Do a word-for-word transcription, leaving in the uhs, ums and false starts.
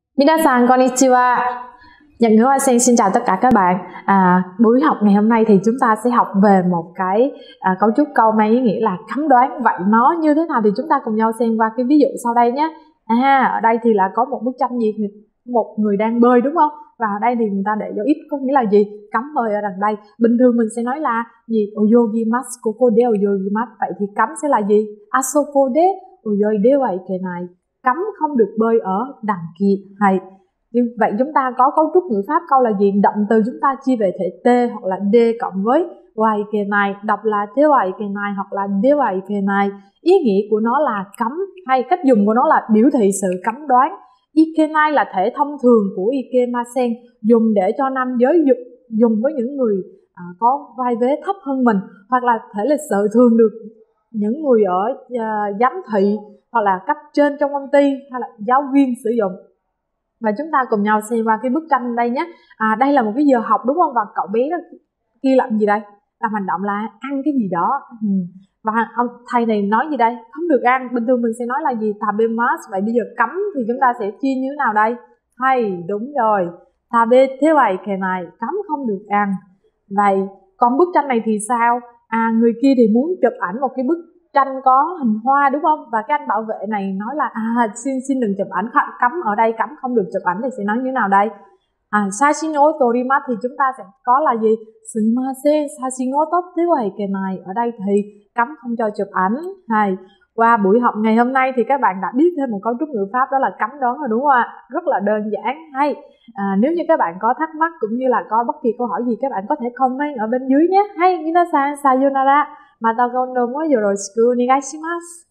Minasan konnichiwa. Nhật ngữ Asen xin chào tất cả các bạn. À, buổi học ngày hôm nay thì chúng ta sẽ học về một cái à, cấu trúc câu mang ý nghĩa là cấm đoán. Vậy nó như thế nào thì chúng ta cùng nhau xem qua cái ví dụ sau đây nhé. À, ở đây thì là có một bức tranh gì? Một người đang bơi đúng không? Và ở đây thì người ta để dấu ít có nghĩa là gì? Cấm bơi ở đằng đây. Bình thường mình sẽ nói là gì? Oyogimasu, koko de oyogimasu. Vậy thì cấm sẽ là gì? Asoko de oyoide wa ikenai. Cấm không được bơi ở đằng kia. Hay như vậy chúng ta có cấu trúc ngữ pháp câu là gì? Động từ chúng ta chia về thể t hoặc là d cộng với wa ikenai, đọc là te wa ikenai hoặc là de wa ikenai. Ý nghĩa của nó là cấm, hay cách dùng của nó là biểu thị sự cấm đoán. Ikenai là thể thông thường của ikemasen, dùng để cho nam giới dùng với những người à, có vai vế thấp hơn mình, hoặc là thể lịch sự thường được những người ở uh, giám thị hoặc là cấp trên trong công ty hay là giáo viên sử dụng. Và chúng ta cùng nhau xem qua cái bức tranh đây nhé. À, đây là một cái giờ học đúng không? Và cậu bé đó kia làm gì đây? Làm hành động là ăn cái gì đó. Ừ. Và ông thầy này nói gì đây? Không được ăn. Bình thường mình sẽ nói là gì? Tabemasu. Vậy bây giờ cấm thì chúng ta sẽ chia như thế nào đây? Hay, đúng rồi. Tabete wa ikenai, cấm không được ăn. Vậy còn bức tranh này thì sao? À, người kia thì muốn chụp ảnh một cái bức tranh có hình hoa đúng không? Và cái anh bảo vệ này nói là à xin xin đừng chụp ảnh, cấm ở đây, cấm không được chụp ảnh thì sẽ nói như thế nào đây? À, Sashin o torimasu thì chúng ta sẽ có là gì? Sumimasen, Sashin o totte wa ikenai. Ở đây thì cấm không cho chụp ảnh. Hay qua buổi học ngày hôm nay thì các bạn đã biết thêm một cấu trúc ngữ pháp đó là cấm đoán rồi đúng không ạ? Rất là đơn giản. Hay à, nếu như các bạn có thắc mắc cũng như là có bất kỳ câu hỏi gì các bạn có thể comment ở bên dưới nhé. Hay minasan sayonara. また今度もよろしくお願いします。